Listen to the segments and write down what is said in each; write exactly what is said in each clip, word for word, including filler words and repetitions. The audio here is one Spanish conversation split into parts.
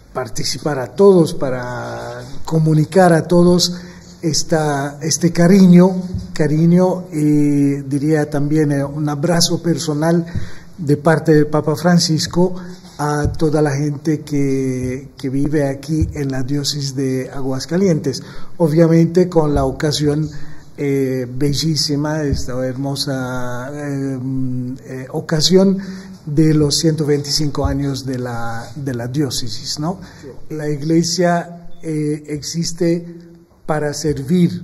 participar a todos, para comunicar a todos esta, este cariño, cariño y diría también un abrazo personal de parte del Papa Francisco a toda la gente que, que vive aquí en la diócesis de Aguascalientes. Obviamente con la ocasión eh, bellísima, esta hermosa eh, eh, ocasión de los ciento veinticinco años de la, de la diócesis, ¿no? La Iglesia eh, existe para servir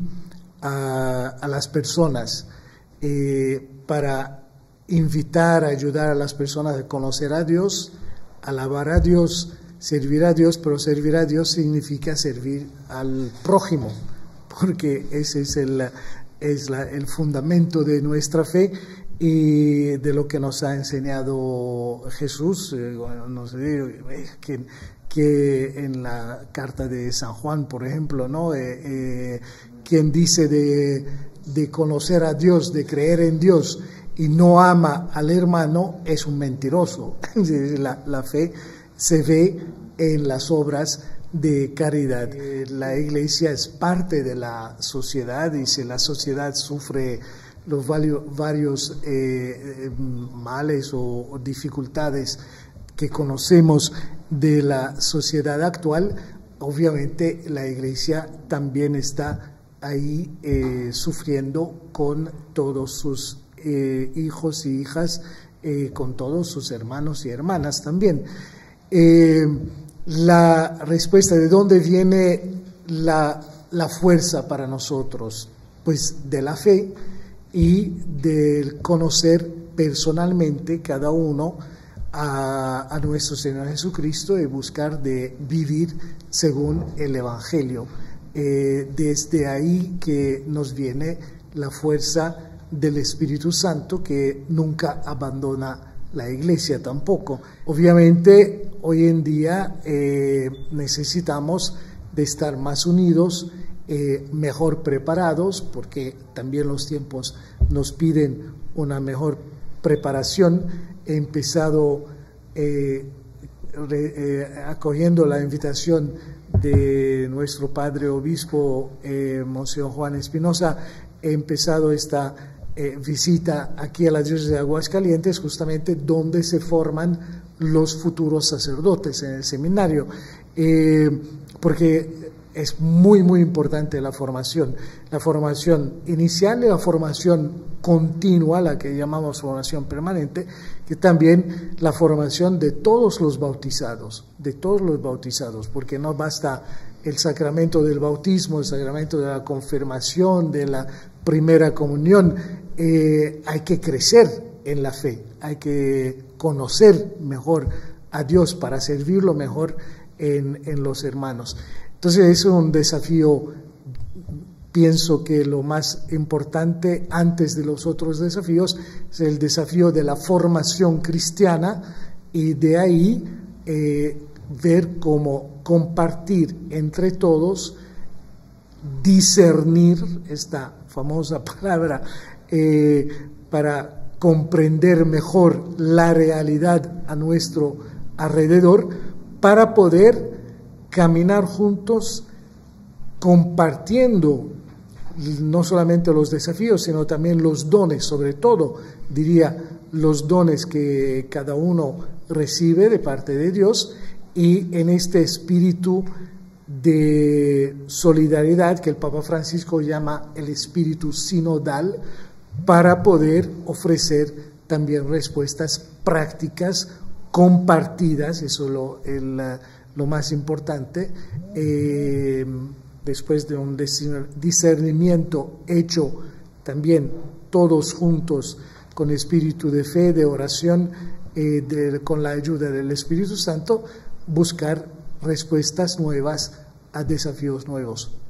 a, a las personas, eh, para invitar, ayudar a las personas a conocer a Dios, alabar a Dios, servir a Dios, pero servir a Dios significa servir al prójimo, porque ese es el, es la, el fundamento de nuestra fe y de lo que nos ha enseñado Jesús, eh, bueno, no sé, eh, que, que en la carta de San Juan, por ejemplo, ¿no? Eh, eh, quien dice de, de conocer a Dios, de creer en Dios, y no ama al hermano, es un mentiroso. La, la fe se ve en las obras de caridad. La Iglesia es parte de la sociedad y si la sociedad sufre los varios, varios eh, males o, o dificultades que conocemos de la sociedad actual, obviamente la Iglesia también está ahí eh, sufriendo con todos sus Eh, hijos y hijas, eh, con todos sus hermanos y hermanas también. Eh, la respuesta de dónde viene la, la fuerza para nosotros, pues de la fe y del conocer personalmente cada uno a, a nuestro Señor Jesucristo y buscar de vivir según el Evangelio. Eh, desde ahí que nos viene la fuerza del Espíritu Santo, que nunca abandona la Iglesia tampoco. Obviamente hoy en día eh, necesitamos de estar más unidos, eh, mejor preparados, porque también los tiempos nos piden una mejor preparación. He empezado eh, re, eh, acogiendo la invitación de nuestro padre obispo, eh, Monseñor Juan Espinosa. He empezado esta Eh, visita aquí a la diócesis de Aguascalientes, justamente donde se forman los futuros sacerdotes en el seminario, eh, porque es muy muy importante la formación, la formación inicial y la formación continua, la que llamamos formación permanente, que también la formación de todos los bautizados, de todos los bautizados, porque no basta el sacramento del bautismo, el sacramento de la confirmación, de la primera comunión. Eh, hay que crecer en la fe, hay que conocer mejor a Dios para servirlo mejor en, en los hermanos. Entonces es un desafío, pienso que lo más importante antes de los otros desafíos es el desafío de la formación cristiana y de ahí eh, ver cómo compartir entre todos, discernir, esta famosa palabra, Eh, para comprender mejor la realidad a nuestro alrededor, para poder caminar juntos compartiendo no solamente los desafíos, sino también los dones, sobre todo, diría, los dones que cada uno recibe de parte de Dios, y en este espíritu de solidaridad que el Papa Francisco llama el espíritu sinodal, para poder ofrecer también respuestas prácticas compartidas, eso es lo, el, lo más importante, eh, después de un discernimiento hecho también todos juntos con espíritu de fe, de oración, eh, de, con la ayuda del Espíritu Santo, buscar respuestas nuevas a desafíos nuevos.